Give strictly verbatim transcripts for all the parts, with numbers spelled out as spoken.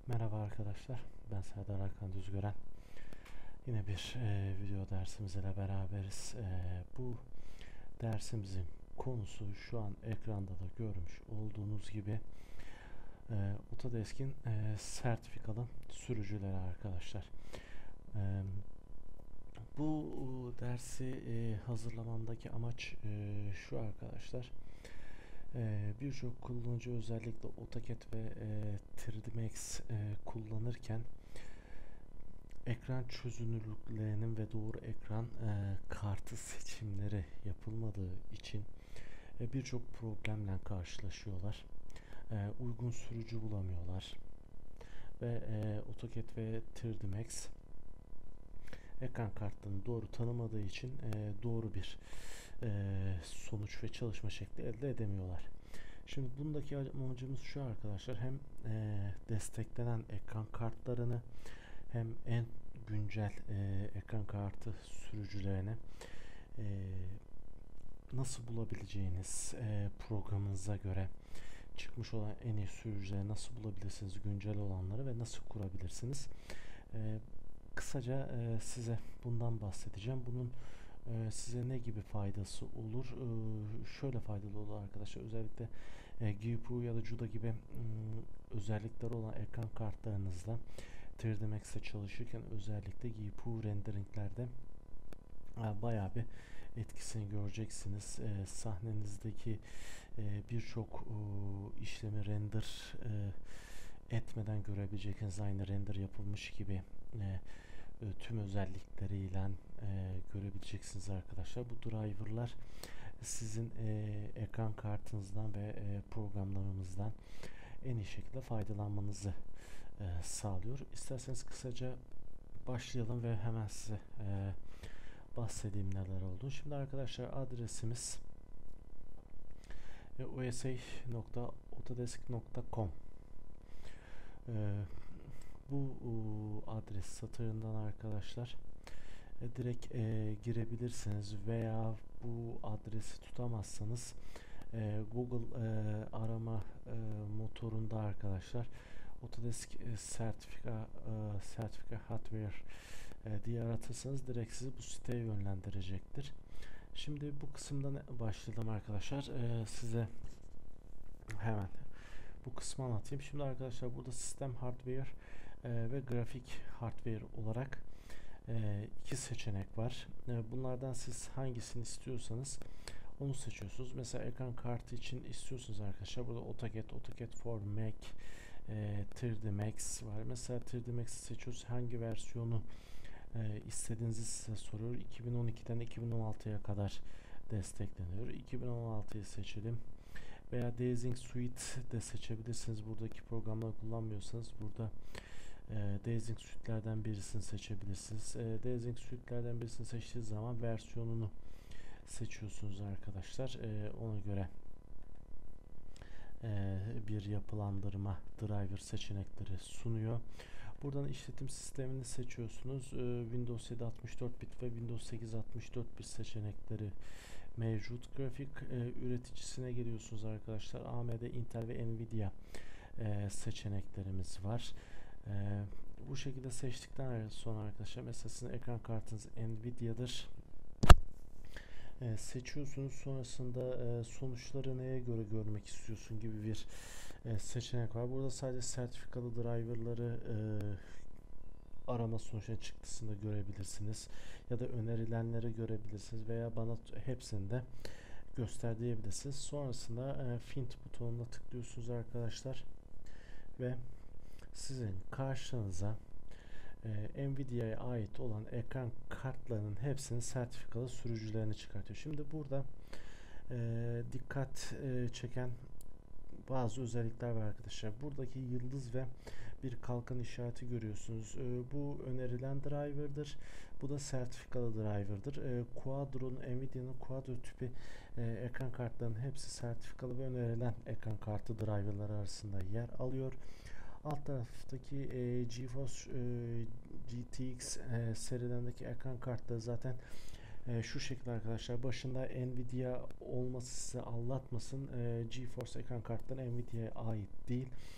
Merhaba arkadaşlar, ben Serdar Hakan Düzgören. Yine bir e, video dersimizle beraberiz. E, bu dersimizin konusu şu an ekranda da görmüş olduğunuz gibi e, Autodesk'in e, sertifikalı sürücüleri arkadaşlar. E, bu dersi e, hazırlamamdaki amaç e, şu arkadaşlar. E, Birçok kullanıcı özellikle AutoCAD ve e, üç D Max e, kullanırken ekran çözünürlüklerinin ve doğru ekran e, kartı seçimleri yapılmadığı için e, birçok problemle karşılaşıyorlar. E, uygun sürücü bulamıyorlar ve e, AutoCAD ve üç D Max ekran kartlarını doğru tanımadığı için e, doğru bir e, sonuç ve çalışma şekli elde edemiyorlar. Şimdi bundaki amacımız şu arkadaşlar, hem e, desteklenen ekran kartlarını hem en güncel e, ekran kartı sürücülerini e, nasıl bulabileceğiniz, e, programınıza göre çıkmış olan en iyi sürücüleri nasıl bulabilirsiniz, güncel olanları ve nasıl kurabilirsiniz. E, kısaca e, size bundan bahsedeceğim. Bunun e, size ne gibi faydası olur? E, şöyle faydalı olur arkadaşlar. Özellikle e, G P U ya da CUDA gibi m, özellikleri olan ekran kartlarınızla üç D Max'te çalışırken özellikle G P U renderinglerde e, bayağı bir etkisini göreceksiniz. E, sahnenizdeki e, birçok e, işlemi render e, etmeden görebileceksiniz. Aynı render yapılmış gibi e, e, tüm özellikleriyle e, görebileceksiniz arkadaşlar. Bu driverlar sizin e, ekran kartınızdan ve e, programlarımızdan en iyi şekilde faydalanmanızı e, sağlıyor. İsterseniz kısaca başlayalım ve hemen size e, bahsedeyim neler oldu. Şimdi arkadaşlar adresimiz e, u s a nokta autodesk nokta com. e, bu e, adres satırından arkadaşlar e, direkt e, girebilirsiniz veya bu adresi tutamazsanız e, Google e, arama e, motorunda arkadaşlar Autodesk e, sertifika e, sertifika hardware e, diye aratırsanız direkt sizi bu siteye yönlendirecektir. Şimdi bu kısımdan başlayalım arkadaşlar. E, size hemen bu kısmı anlatayım. Şimdi arkadaşlar burada sistem hardware e, ve grafik hardware olarak e, iki seçenek var. E, bunlardan siz hangisini istiyorsanız onu seçiyorsunuz. Mesela ekran kartı için istiyorsunuz arkadaşlar. Burada AutoCAD, AutoCAD for Mac, e, üç D Max var. Mesela üç D Max'i seçiyoruz. Hangi versiyonu e, istediğinizi size soruyor. iki bin on ikiden iki bin on altıya kadar destekleniyor. iki bin on altıyı seçelim. Veya Design Suite de seçebilirsiniz. Buradaki programları kullanmıyorsanız burada e, Design Suite'lerden birisini seçebilirsiniz. E, Design Suite'lerden birisini seçtiğiniz zaman versiyonunu seçiyorsunuz arkadaşlar. E, ona göre e, bir yapılandırma driver seçenekleri sunuyor. Buradan işletim sistemini seçiyorsunuz. E, Windows yedi altmış dört bit ve Windows sekiz altmış dört bit seçenekleri mevcut. Grafik e, üreticisine geliyorsunuz arkadaşlar. A M D, Intel ve Nvidia e, seçeneklerimiz var. E, bu şekilde seçtikten sonra arkadaşlar mesela sizin ekran kartınız Nvidia'dır. E, seçiyorsunuz. Sonrasında e, sonuçları neye göre görmek istiyorsun gibi bir e, seçenek var. Burada sadece sertifikalı driverları e, arama sonuçları çıktısında görebilirsiniz. Ya da önerilenleri görebilirsiniz veya bana hepsini de göster diyebilirsiniz. Sonrasında e, Find butonuna tıklıyorsunuz arkadaşlar ve sizin karşınıza e, Nvidia'ya ait olan ekran kartlarının hepsinin sertifikalı sürücülerini çıkartıyor. Şimdi burada e, dikkat e, çeken bazı özellikler var arkadaşlar. Buradaki yıldız ve bir kalkan işareti görüyorsunuz. E, bu önerilen driver'dır. Bu da sertifikalı driver'dır. E, Quadro'nun, Nvidia'nın Quadro tipi e, ekran kartlarının hepsi sertifikalı ve önerilen ekran kartı driver'ları arasında yer alıyor. Alt taraftaki e, GeForce e, G T X e, serilerindeki ekran kartları zaten e, şu şekilde arkadaşlar. Başında Nvidia olması size aldatmasın. E, GeForce ekran kartları Nvidia'ya ait değil.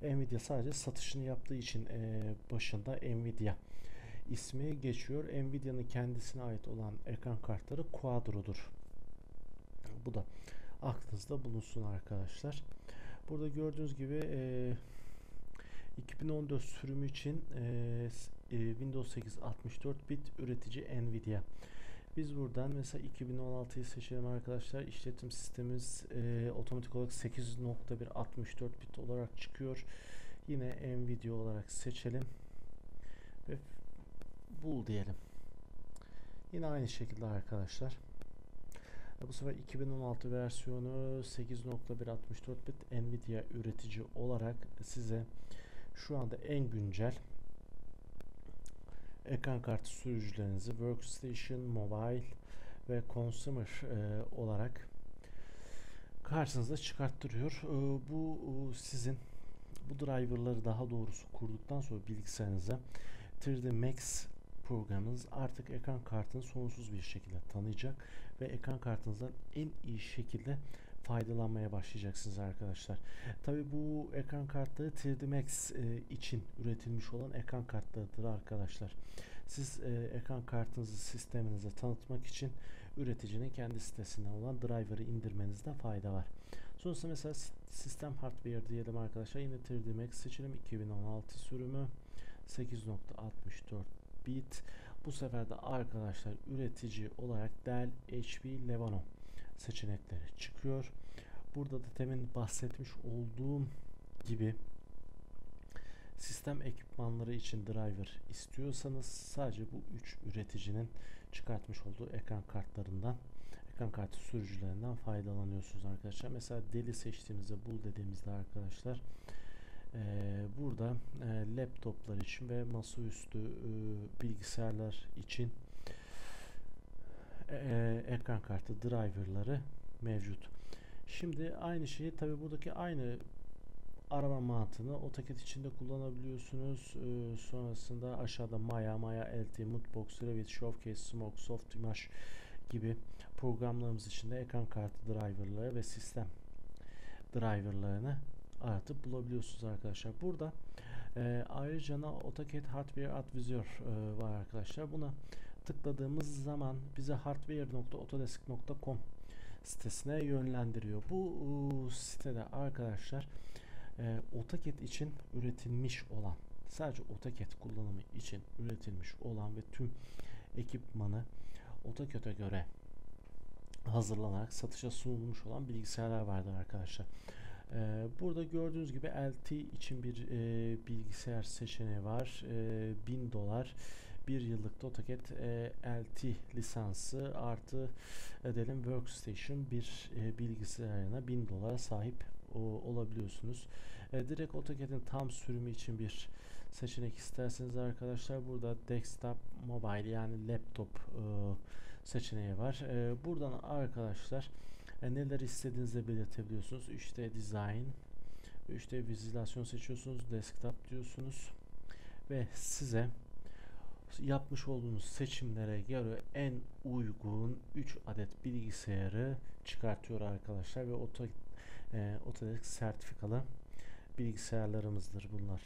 Nvidia sadece satışını yaptığı için e, başında Nvidia ismi geçiyor. Nvidia'nın kendisine ait olan ekran kartları Quadro'dur. Bu da aklınızda bulunsun arkadaşlar. Burada gördüğünüz gibi e, iki bin on dört sürümü için e, e, Windows sekiz altmış dört bit üretici Nvidia. Biz buradan mesela iki bin on altıyı seçelim arkadaşlar. İşletim sistemimiz e, otomatik olarak sekiz nokta bir altmış dört bit olarak çıkıyor. Yine Nvidia olarak seçelim ve bul diyelim. Yine aynı şekilde arkadaşlar. Bu sefer iki bin on altı versiyonu sekiz nokta bir altmış dört bit Nvidia üretici olarak size şu anda en güncel ekran kartı sürücülerinizi Workstation, Mobile ve Consumer e, olarak karşınıza çıkarttırıyor. E, bu e, sizin bu driverları daha doğrusu kurduktan sonra bilgisayarınıza üç D Max programınız artık ekran kartını sonsuz bir şekilde tanıyacak ve ekran kartınızdan en iyi şekilde faydalanmaya başlayacaksınız arkadaşlar. Tabi bu ekran kartları üç D Max e, için üretilmiş olan ekran kartlarıdır arkadaşlar. Siz e, ekran kartınızı sisteminize tanıtmak için üreticinin kendi sitesinden olan driver'ı indirmenizde fayda var. Sonrasında mesela sistem hardware diyelim arkadaşlar. Yine üç D Max seçelim. iki bin on altı sürümü sekiz nokta altmış dört bit. Bu sefer de arkadaşlar üretici olarak Dell, H P, Lenovo seçenekleri çıkıyor. Burada da temin bahsetmiş olduğum gibi sistem ekipmanları için driver istiyorsanız sadece bu üç üreticinin çıkartmış olduğu ekran kartlarından, ekran kartı sürücülerinden faydalanıyorsunuz arkadaşlar. Mesela Dell'i seçtiğimizde bul dediğimizde arkadaşlar Ee, burada e, laptoplar için ve masaüstü e, bilgisayarlar için e, ekran kartı driverları mevcut. Şimdi aynı şeyi tabi buradaki aynı arama mantığını AutoCAD içinde kullanabiliyorsunuz. Ee, sonrasında aşağıda Maya, Maya L T, Moodbox, Revit, Showcase, Smoke, Softimage gibi programlarımız içinde ekran kartı driverları ve sistem driverlarını aratıp bulabiliyorsunuz arkadaşlar. Burada e, ayrıca AutoCAD Hardware Advisor e, var arkadaşlar. Buna tıkladığımız zaman bize hardware nokta autodesk nokta com sitesine yönlendiriyor. Bu e, sitede arkadaşlar e, AutoCAD için üretilmiş olan, sadece AutoCAD kullanımı için üretilmiş olan ve tüm ekipmanı AutoCAD'e göre hazırlanarak satışa sunulmuş olan bilgisayarlar vardır arkadaşlar. Ee, burada gördüğünüz gibi L T için bir e, bilgisayar seçeneği var. E, bin dolar bir yıllık AutoCAD e, L T lisansı artı edelim Workstation bir e, bilgisayarına bin dolara sahip o, olabiliyorsunuz. E, direkt AutoCAD'in tam sürümü için bir seçenek isterseniz arkadaşlar burada desktop, mobile yani laptop e, seçeneği var. E, buradan arkadaşlar e, neler istediğinizi belirtebiliyorsunuz. üç D design, üç D vizülasyon seçiyorsunuz. Desktop diyorsunuz ve size yapmış olduğunuz seçimlere göre en uygun üç adet bilgisayarı çıkartıyor arkadaşlar ve Auto, e, Autodesk sertifikalı bilgisayarlarımızdır bunlar.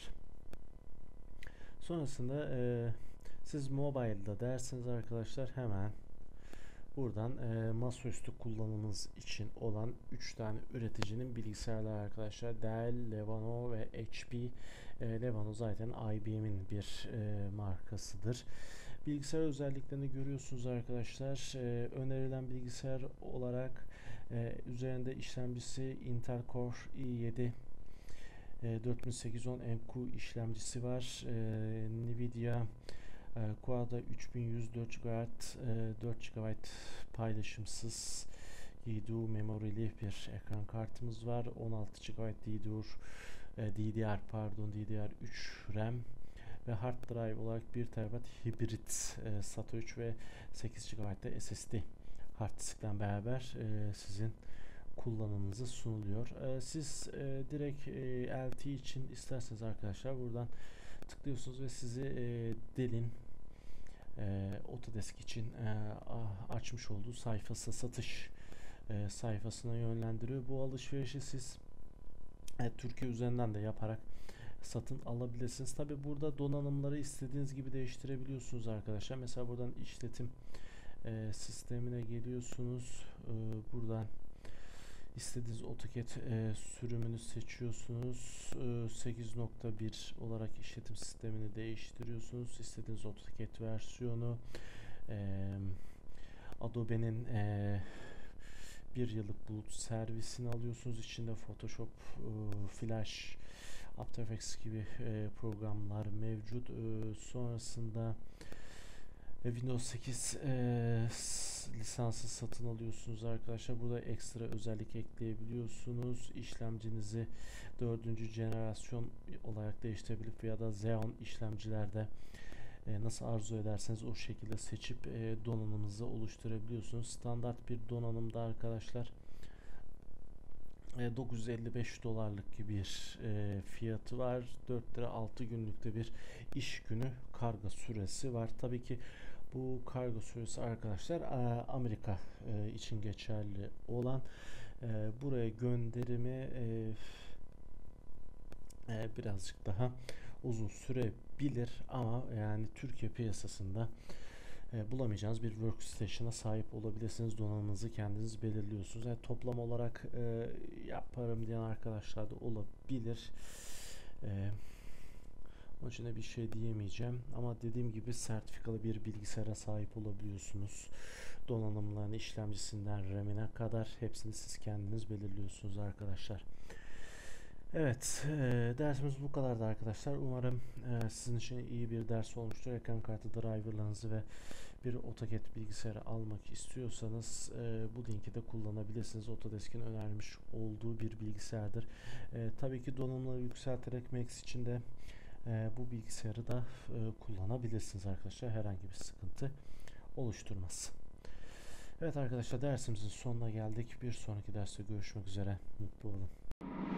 Sonrasında e, siz mobile'da dersiniz arkadaşlar, hemen buradan e, masaüstü kullanımınız için olan üç tane üreticinin bilgisayarları arkadaşlar. Dell, Lenovo ve H P. E, Lenovo zaten I B M'in bir e, markasıdır. Bilgisayar özelliklerini görüyorsunuz arkadaşlar. E, önerilen bilgisayar olarak e, üzerinde işlemcisi Intel Core i yedi e, dört bin sekiz yüz on M Q işlemcisi var. E, Nvidia e, Quad'a üç bin yüz dört gigabayt e, dört gigabayt paylaşımsız D D R memorili bir ekran kartımız var. on altı gigabayt D D R e, D D R pardon D D R üç RAM ve hard drive olarak bir terabayt hibrit e, SATA üç ve sekiz gigabayt da S S D hard diskten beraber e, sizin kullanımınıza sunuluyor. E, siz e, direkt e, L T için isterseniz arkadaşlar buradan tıklıyorsunuz ve sizi e, Dell'in e, Autodesk için e, açmış olduğu sayfası, satış e, sayfasına yönlendiriyor. Bu alışverişi siz e, Türkiye üzerinden de yaparak satın alabilirsiniz. Tabi burada donanımları istediğiniz gibi değiştirebiliyorsunuz arkadaşlar. Mesela buradan işletim e, sistemine geliyorsunuz. E, buradan istediğiniz AutoCAD e, sürümünü seçiyorsunuz. E, sekiz nokta bir olarak işletim sistemini değiştiriyorsunuz. İstediğiniz AutoCAD versiyonu, e, Adobe'nin e, bir yıllık bulut servisini alıyorsunuz. İçinde Photoshop, e, Flash, After Effects gibi e, programlar mevcut. E, sonrasında e, Windows sekiz e, lisansı satın alıyorsunuz arkadaşlar. Burada ekstra özellik ekleyebiliyorsunuz. İşlemcinizi dördüncü jenerasyon olarak değiştirebilip ya da Xeon işlemcilerde e, nasıl arzu ederseniz o şekilde seçip e, donanımınızı oluşturabiliyorsunuz. Standart bir donanımda arkadaşlar e, dokuz yüz elli beş dolarlık gibi bir e, fiyatı var. dört lira altı günlükte bir iş günü kargo süresi var. Tabii ki bu kargo süresi arkadaşlar e, Amerika e, için geçerli olan, e, buraya gönderimi e, e, birazcık daha uzun sürebilir ama yani Türkiye piyasasında e, bulamayacağınız bir workstation'a sahip olabilirsiniz. Donanımınızı kendiniz belirliyorsunuz. Yani toplam olarak e, yaparım diyen arkadaşlar da olabilir. E, Onun için de bir şey diyemeyeceğim. Ama dediğim gibi sertifikalı bir bilgisayara sahip olabiliyorsunuz. Donanımlarını, işlemcisinden RAM'ine kadar hepsini siz kendiniz belirliyorsunuz arkadaşlar. Evet, e, dersimiz bu kadardı arkadaşlar. Umarım e, sizin için iyi bir ders olmuştur. Ekran kartı driverlarınızı ve bir AutoCAD bilgisayarı almak istiyorsanız e, bu linki de kullanabilirsiniz. Autodesk'in önermiş olduğu bir bilgisayardır. E, tabii ki donanımları yükselterek Max için de e, bu bilgisayarı da e, kullanabilirsiniz arkadaşlar. Herhangi bir sıkıntı oluşturmaz. Evet arkadaşlar, dersimizin sonuna geldik. Bir sonraki derste görüşmek üzere. Mutlu olun.